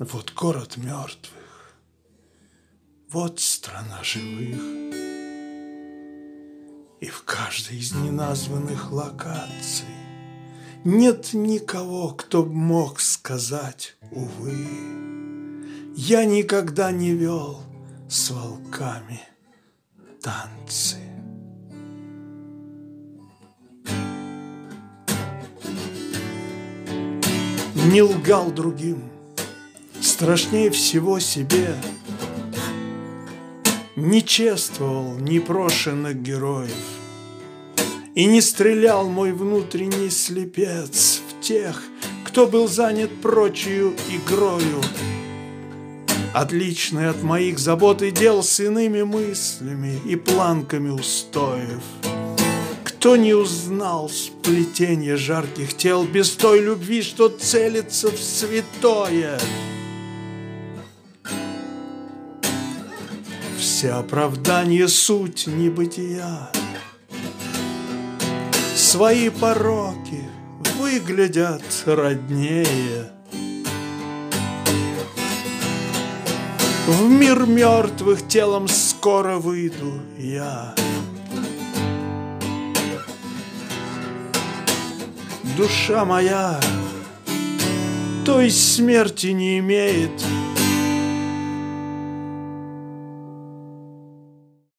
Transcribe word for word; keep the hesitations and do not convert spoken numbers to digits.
Вот город мертвых, вот страна живых, и в каждой из неназванных локаций нет никого, кто б мог сказать, увы. Я никогда не вел с волками танцы. Не лгал другим, страшнее всего себе, не чествовал непрошенных героев, и не стрелял мой внутренний слепец в тех, кто был занят прочую игрою, отличный от моих забот и дел с иными мыслями и планками устоев. Кто не узнал сплетенья жарких тел без той любви, что целится в святое? Все оправдания — суть небытия. Свои пороки выглядят роднее. В мир мертвых телом скоро выйду я. Душа моя той смерти не имеет,